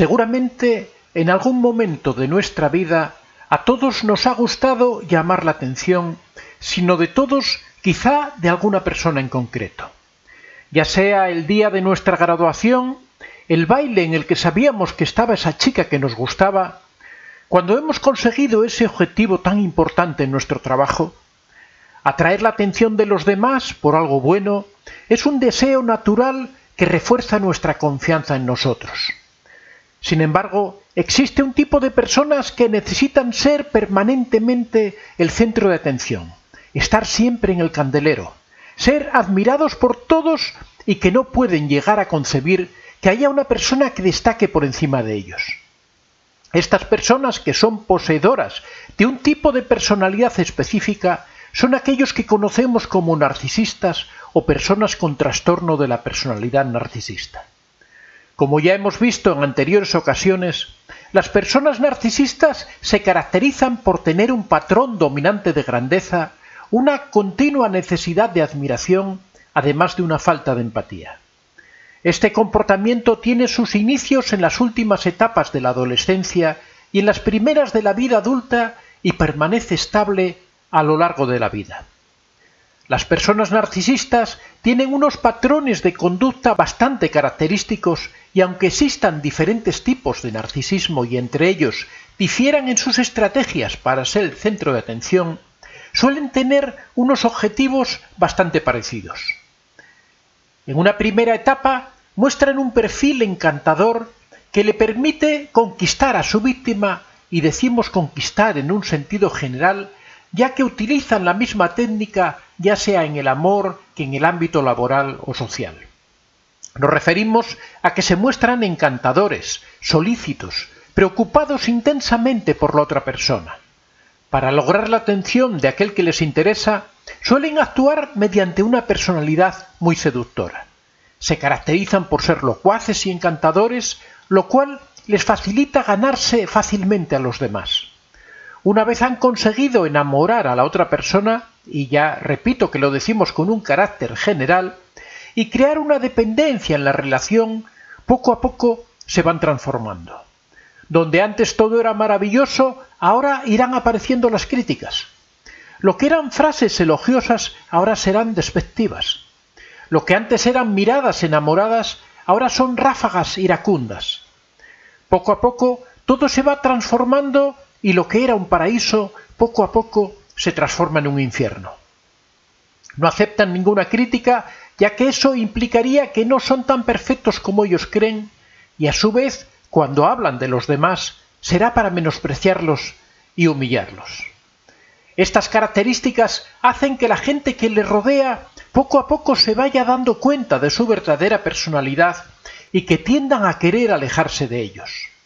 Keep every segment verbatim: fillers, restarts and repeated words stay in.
Seguramente, en algún momento de nuestra vida, a todos nos ha gustado llamar la atención, sino de todos, quizá de alguna persona en concreto. Ya sea el día de nuestra graduación, el baile en el que sabíamos que estaba esa chica que nos gustaba, cuando hemos conseguido ese objetivo tan importante en nuestro trabajo. Atraer la atención de los demás por algo bueno es un deseo natural que refuerza nuestra confianza en nosotros. Sin embargo, existe un tipo de personas que necesitan ser permanentemente el centro de atención, estar siempre en el candelero, ser admirados por todos y que no pueden llegar a concebir que haya una persona que destaque por encima de ellos. Estas personas, que son poseedoras de un tipo de personalidad específica, son aquellos que conocemos como narcisistas o personas con trastorno de la personalidad narcisista. Como ya hemos visto en anteriores ocasiones, las personas narcisistas se caracterizan por tener un patrón dominante de grandeza, una continua necesidad de admiración, además de una falta de empatía. Este comportamiento tiene sus inicios en las últimas etapas de la adolescencia y en las primeras de la vida adulta y permanece estable a lo largo de la vida. Las personas narcisistas tienen unos patrones de conducta bastante característicos y aunque existan diferentes tipos de narcisismo y entre ellos difieran en sus estrategias para ser el centro de atención, suelen tener unos objetivos bastante parecidos. En una primera etapa muestran un perfil encantador que le permite conquistar a su víctima, y decimos conquistar en un sentido general, ya que utilizan la misma técnica ya sea en el amor que en el ámbito laboral o social. Nos referimos a que se muestran encantadores, solícitos, preocupados intensamente por la otra persona. Para lograr la atención de aquel que les interesa, suelen actuar mediante una personalidad muy seductora. Se caracterizan por ser locuaces y encantadores, lo cual les facilita ganarse fácilmente a los demás. Una vez han conseguido enamorar a la otra persona, y ya repito que lo decimos con un carácter general, y crear una dependencia en la relación, poco a poco se van transformando. Donde antes todo era maravilloso, ahora irán apareciendo las críticas. Lo que eran frases elogiosas, ahora serán despectivas. Lo que antes eran miradas enamoradas, ahora son ráfagas iracundas. Poco a poco todo se va transformando y lo que era un paraíso, poco a poco se transforma en un infierno. No aceptan ninguna crítica, ya que eso implicaría que no son tan perfectos como ellos creen, y a su vez, cuando hablan de los demás, será para menospreciarlos y humillarlos. Estas características hacen que la gente que les rodea poco a poco se vaya dando cuenta de su verdadera personalidad y que tiendan a querer alejarse de ellos.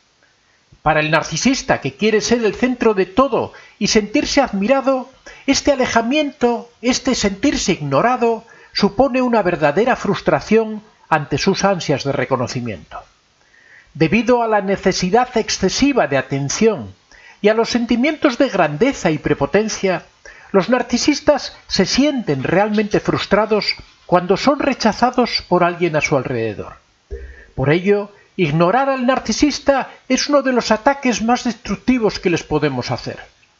Para el narcisista, que quiere ser el centro de todo y sentirse admirado, este alejamiento, este sentirse ignorado, supone una verdadera frustración ante sus ansias de reconocimiento. Debido a la necesidad excesiva de atención y a los sentimientos de grandeza y prepotencia, los narcisistas se sienten realmente frustrados cuando son rechazados por alguien a su alrededor. Por ello, ignorar al narcisista es uno de los ataques más destructivos que les podemos hacer.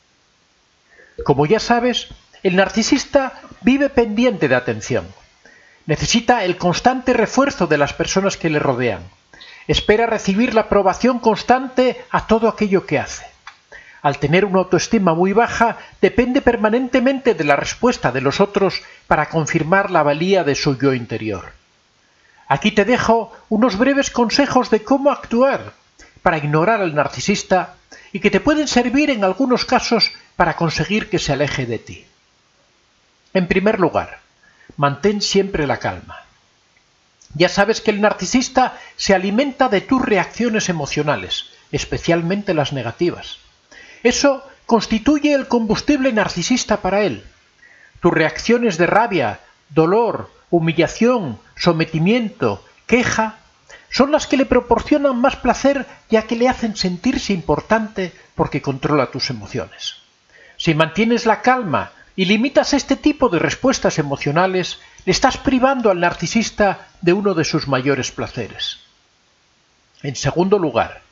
Como ya sabes, el narcisista vive pendiente de atención. Necesita el constante refuerzo de las personas que le rodean. Espera recibir la aprobación constante a todo aquello que hace. Al tener una autoestima muy baja, depende permanentemente de la respuesta de los otros para confirmar la valía de su yo interior. Aquí te dejo unos breves consejos de cómo actuar para ignorar al narcisista y que te pueden servir en algunos casos para conseguir que se aleje de ti. En primer lugar, mantén siempre la calma. Ya sabes que el narcisista se alimenta de tus reacciones emocionales, especialmente las negativas. Eso constituye el combustible narcisista para él. Tus reacciones de rabia, dolor, humillación, sometimiento, queja, son las que le proporcionan más placer, ya que le hacen sentirse importante porque controla tus emociones. Si mantienes la calma y limitas este tipo de respuestas emocionales, le estás privando al narcisista de uno de sus mayores placeres. En segundo lugar,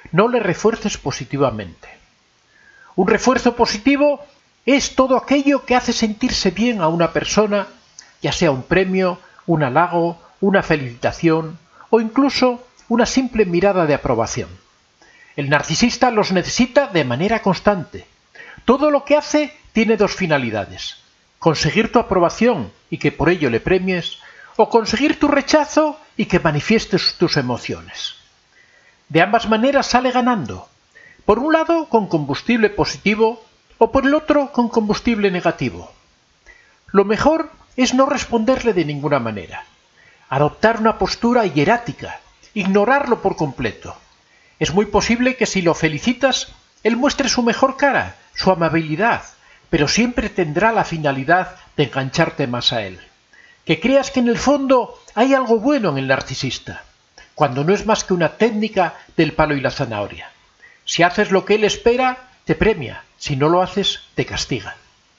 no le refuerces positivamente. Un refuerzo positivo es todo aquello que hace sentirse bien a una persona, ya sea un premio, un halago, una felicitación o incluso una simple mirada de aprobación. El narcisista los necesita de manera constante. Todo lo que hace tiene dos finalidades: conseguir tu aprobación y que por ello le premies, o conseguir tu rechazo y que manifiestes tus emociones. De ambas maneras sale ganando, por un lado con combustible positivo o por el otro con combustible negativo. Lo mejor es no responderle de ninguna manera, adoptar una postura hierática, ignorarlo por completo. Es muy posible que si lo felicitas, él muestre su mejor cara, su amabilidad, pero siempre tendrá la finalidad de engancharte más a él. Que creas que en el fondo hay algo bueno en el narcisista, cuando no es más que una técnica del palo y la zanahoria. Si haces lo que él espera, te premia; si no lo haces, te castiga.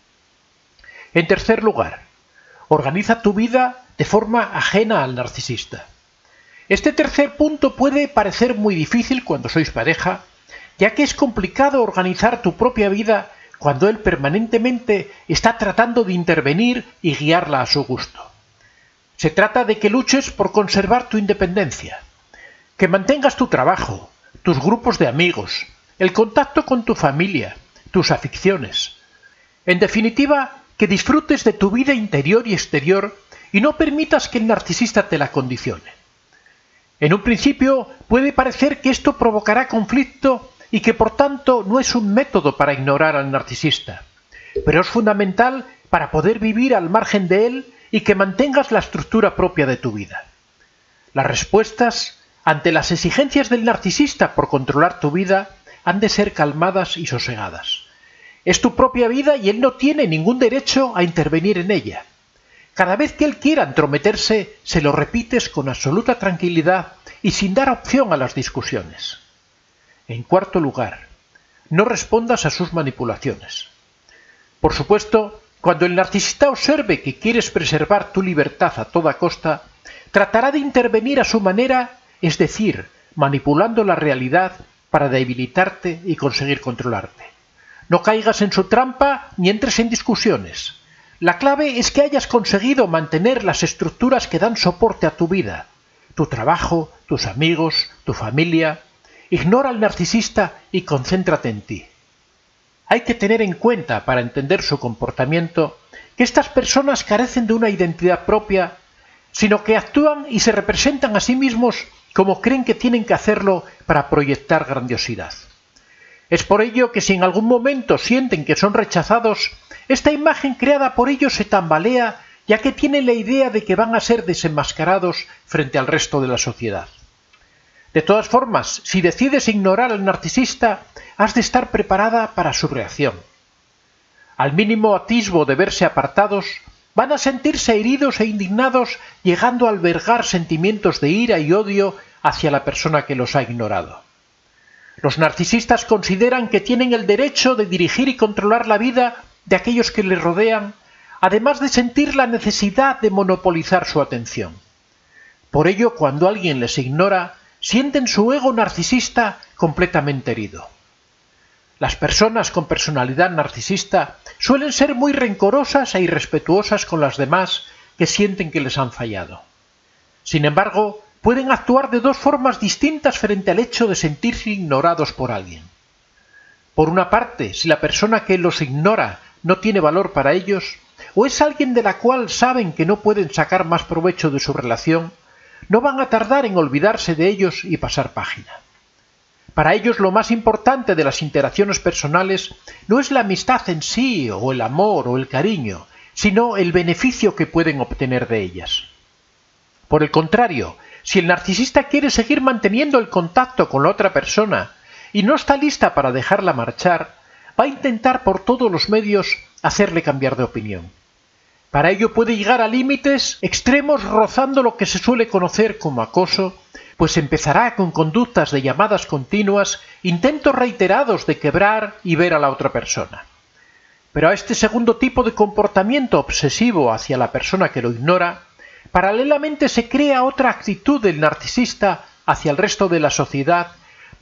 En tercer lugar, organiza tu vida de forma ajena al narcisista. Este tercer punto puede parecer muy difícil cuando sois pareja, ya que es complicado organizar tu propia vida cuando él permanentemente está tratando de intervenir y guiarla a su gusto. Se trata de que luches por conservar tu independencia, que mantengas tu trabajo, tus grupos de amigos, el contacto con tu familia, tus aficiones. En definitiva, que disfrutes de tu vida interior y exterior y no permitas que el narcisista te la condicione. En un principio puede parecer que esto provocará conflicto y que por tanto no es un método para ignorar al narcisista, pero es fundamental para poder vivir al margen de él y que mantengas la estructura propia de tu vida. Las respuestas ante las exigencias del narcisista por controlar tu vida han de ser calmadas y sosegadas. Es tu propia vida y él no tiene ningún derecho a intervenir en ella. Cada vez que él quiera entrometerse, se lo repites con absoluta tranquilidad y sin dar opción a las discusiones. En cuarto lugar, no respondas a sus manipulaciones. Por supuesto, cuando el narcisista observe que quieres preservar tu libertad a toda costa, tratará de intervenir a su manera, es decir, manipulando la realidad para debilitarte y conseguir controlarte. No caigas en su trampa ni entres en discusiones. La clave es que hayas conseguido mantener las estructuras que dan soporte a tu vida, tu trabajo, tus amigos, tu familia. Ignora al narcisista y concéntrate en ti. Hay que tener en cuenta, para entender su comportamiento, que estas personas carecen de una identidad propia, sino que actúan y se representan a sí mismos como creen que tienen que hacerlo para proyectar grandiosidad. Es por ello que si en algún momento sienten que son rechazados, esta imagen creada por ellos se tambalea, ya que tienen la idea de que van a ser desenmascarados frente al resto de la sociedad. De todas formas, si decides ignorar al narcisista, has de estar preparada para su reacción. Al mínimo atisbo de verse apartados, van a sentirse heridos e indignados, llegando a albergar sentimientos de ira y odio hacia la persona que los ha ignorado. Los narcisistas consideran que tienen el derecho de dirigir y controlar la vida de aquellos que les rodean, además de sentir la necesidad de monopolizar su atención. Por ello, cuando alguien les ignora, sienten su ego narcisista completamente herido. Las personas con personalidad narcisista suelen ser muy rencorosas e irrespetuosas con las demás que sienten que les han fallado. Sin embargo, pueden actuar de dos formas distintas frente al hecho de sentirse ignorados por alguien. Por una parte, si la persona que los ignora no tiene valor para ellos, o es alguien de la cual saben que no pueden sacar más provecho de su relación, no van a tardar en olvidarse de ellos y pasar página. Para ellos lo más importante de las interacciones personales no es la amistad en sí, o el amor, o el cariño, sino el beneficio que pueden obtener de ellas. Por el contrario, si el narcisista quiere seguir manteniendo el contacto con la otra persona y no está lista para dejarla marchar, va a intentar por todos los medios hacerle cambiar de opinión. Para ello puede llegar a límites extremos rozando lo que se suele conocer como acoso, pues empezará con conductas de llamadas continuas, intentos reiterados de quebrar y ver a la otra persona. Pero a este segundo tipo de comportamiento obsesivo hacia la persona que lo ignora, paralelamente se crea otra actitud del narcisista hacia el resto de la sociedad,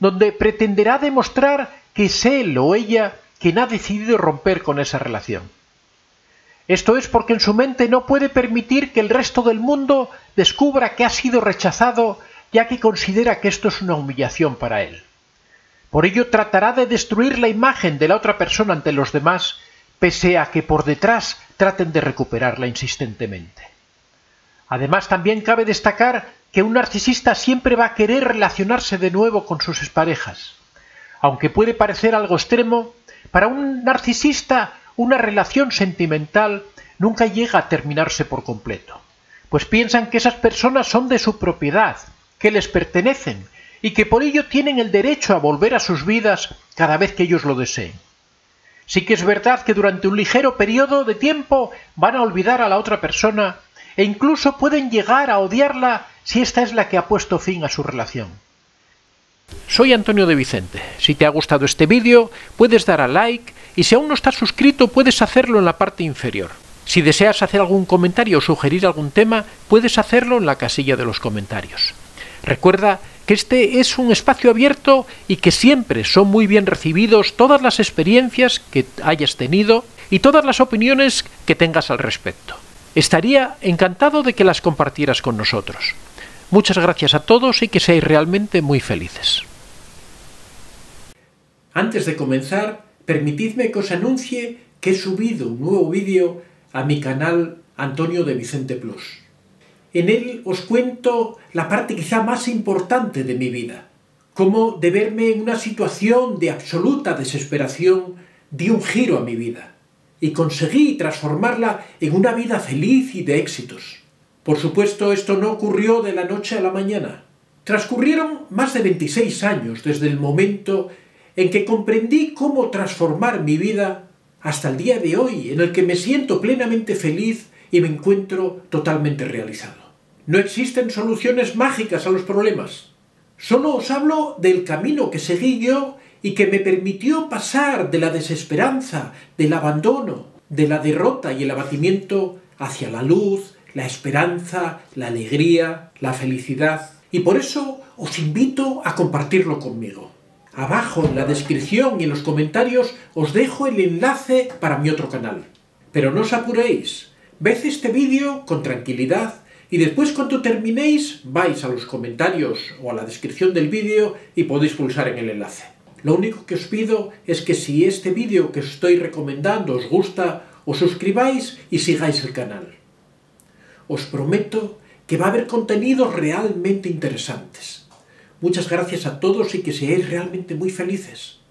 donde pretenderá demostrar que es él o ella quien ha decidido romper con esa relación. Esto es porque en su mente no puede permitir que el resto del mundo descubra que ha sido rechazado, ya que considera que esto es una humillación para él. Por ello tratará de destruir la imagen de la otra persona ante los demás, pese a que por detrás traten de recuperarla insistentemente. Además, también cabe destacar que un narcisista siempre va a querer relacionarse de nuevo con sus exparejas. Aunque puede parecer algo extremo, para un narcisista una relación sentimental nunca llega a terminarse por completo, pues piensan que esas personas son de su propiedad, que les pertenecen y que por ello tienen el derecho a volver a sus vidas cada vez que ellos lo deseen. Sí que es verdad que durante un ligero periodo de tiempo van a olvidar a la otra persona e incluso pueden llegar a odiarla si esta es la que ha puesto fin a su relación. Soy Antonio de Vicente. Si te ha gustado este vídeo, puedes dar a like y si aún no estás suscrito, puedes hacerlo en la parte inferior. Si deseas hacer algún comentario o sugerir algún tema, puedes hacerlo en la casilla de los comentarios. Recuerda que este es un espacio abierto y que siempre son muy bien recibidos todas las experiencias que hayas tenido y todas las opiniones que tengas al respecto. Estaría encantado de que las compartieras con nosotros. Muchas gracias a todos y que seáis realmente muy felices. Antes de comenzar, permitidme que os anuncie que he subido un nuevo vídeo a mi canal Antonio de Vicente Plus. En él os cuento la parte quizá más importante de mi vida, cómo de verme en una situación de absoluta desesperación di un giro a mi vida y conseguí transformarla en una vida feliz y de éxitos. Por supuesto, esto no ocurrió de la noche a la mañana. Transcurrieron más de veintiséis años desde el momento en que comprendí cómo transformar mi vida hasta el día de hoy, en el que me siento plenamente feliz y me encuentro totalmente realizado. No existen soluciones mágicas a los problemas. Solo os hablo del camino que seguí yo y que me permitió pasar de la desesperanza, del abandono, de la derrota y el abatimiento hacia la luz, la esperanza, la alegría, la felicidad. Y por eso os invito a compartirlo conmigo. Abajo en la descripción y en los comentarios os dejo el enlace para mi otro canal. Pero no os apuréis, ved este vídeo con tranquilidad y después cuando terminéis vais a los comentarios o a la descripción del vídeo y podéis pulsar en el enlace. Lo único que os pido es que si este vídeo que os estoy recomendando os gusta, os suscribáis y sigáis el canal. Os prometo que va a haber contenidos realmente interesantes. Muchas gracias a todos y que seáis realmente muy felices.